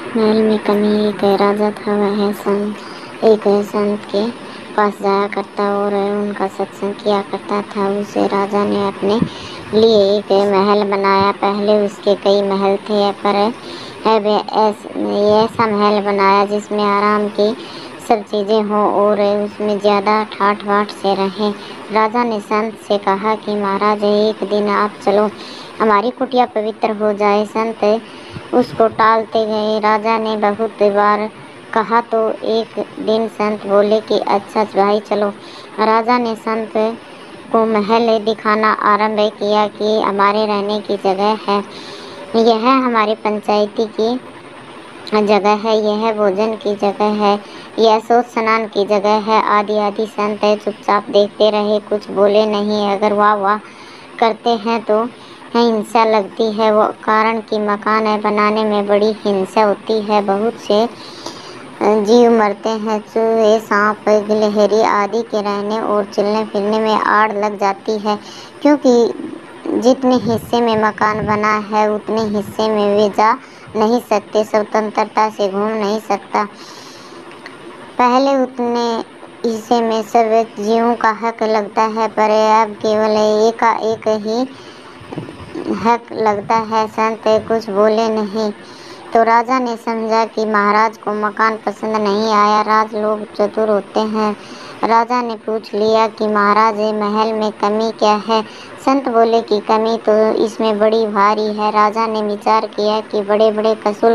محل میں کمی ایک راجا تھا، وہ ایک سنت کے پاس جایا کرتا اور ان کا ستسنگ کیا کرتا تھا۔ اس راجا نے اپنے لیے ایک محل بنایا۔ پہلے اس کے کئی محل تھے، پر اب ایسا محل بنایا جس میں آرام کی سب چیزیں ہوں اور اس میں زیادہ ٹھاٹھ باٹھ سے رہیں۔ راجا نے سنت سے کہا کہ مہاراج، ایک دن آپ چلو، ہماری کٹیا پوتر ہو جائے۔ سنت اس کو ٹالتے گئے۔ راجا نے بہت بار کہا تو ایک دن سنت بولے کہ اچھا بھائی چلو۔ راجا نے سنت کو محل دکھانا آرمبھ کیا کہ ہمارے رہنے کی جگہ ہے، یہ ہماری پنچایتی کی جگہ ہے، یہ بھوجن کی جگہ ہے، یہ شوچ سنان کی جگہ ہے آدی۔ سنت چپ چاپ دیکھتے رہے، کچھ بولے نہیں۔ اگر واہ واہ کرتے ہیں تو ہنسا لگتی ہے، کارن کہ مکان بنانے میں بڑی ہنسا ہوتی ہے، بہت سے جیو مرتے ہیں، چوہے، سانپ، گلہری آدی کے رہنے اور چلنے پھرنے میں آڑ لگ جاتی ہے، کیونکہ جتنے حصے میں مکان بنا ہے اتنے حصے میں وہ جا نہیں سکتے، سوتنترتا سے گھوم نہیں سکتا۔ پہلے اتنے حصے میں سب جیووں کا حق لگتا ہے، پر اب کیول ایک ہی حق لگتا ہے۔ سنت کچھ بولے نہیں تو راجا نے سمجھا کہ مہاراج کو مکان پسند نہیں آیا۔ راج لوگ چتر ہوتے ہیں۔ راجا نے پوچھ لیا کہ مہاراج، محل میں کمی کیا ہے؟ سنت بولے کہ کمی تو اس میں بڑی بھاری ہے۔ راجا نے وچار کیا کہ بڑے بڑے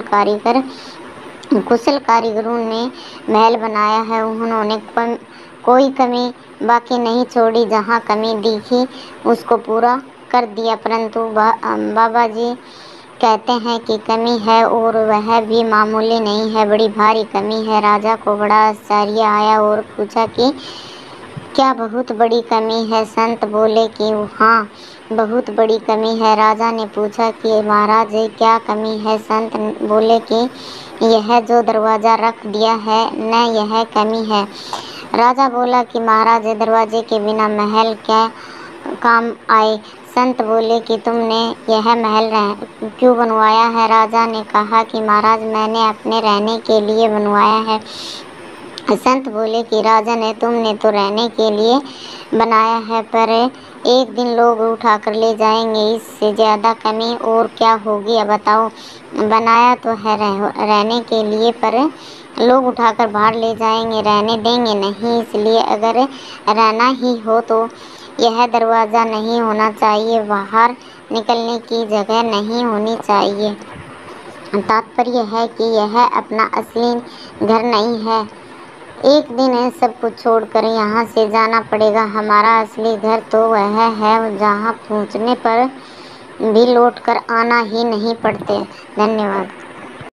کشل کاریگروں نے محل بنایا ہے، انہوں نے کوئی کمی باقی نہیں چھوڑی، جہاں کمی دیکھی اس کو پورا کر دیا۔ پرنتو بابا جی کہتے ہیں کہ کمی ہے اور وہ بھی معمولی نہیں ہے، بڑی بھاری کمی ہے۔ راجا کو بڑا آشچर्य آیا اور پوچھا کہ کیا بہت بڑی کمی ہے؟ سنت بولے کہ ہاں، بہت بڑی کمی ہے۔ راجا نے پوچھا کہ مہاراج کیا کمی ہے؟ سنت بولے کہ یہ جو دروازہ رکھ دیا ہے نا، یہ کمی ہے۔ راجا بولا کہ مہاراج، دروازے کے بنا محل کیا کام آئے؟ سنت بولے کہ تم نے یہ محل کیوں بنوایا ہے؟ راجا نے کہا کہ مہاراج، میں نے اپنے رہنے کے لیے بنوایا ہے۔ سنت بولے کہ راجن، تم نے تو رہنے کے لیے بنایا ہے، پر ایک دن لوگ اٹھا کر لے جائیں گے، اس سے زیادہ کمی اور کیا ہوگی بتاؤ؟ بنایا تو ہے رہنے کے لیے، پر لوگ اٹھا کر باہر لے جائیں گے، رہنے دیں گے نہیں۔ اس لیے اگر رہنا ہی ہو تو یہ دروازہ نہیں ہونا چاہیے، باہر نکلنے کی جگہ نہیں ہونی چاہیے۔ تاتپریہ ہے کہ یہ اپنا اصلی گھر نہیں ہے، ایک دن سب کچھ چھوڑ کر یہاں سے جانا پڑے گا۔ ہمارا اصلی گھر تو وہ ہے جہاں پہنچنے پر بھی لوٹ کر آنا ہی نہیں پڑتے۔ دھنیہ واد۔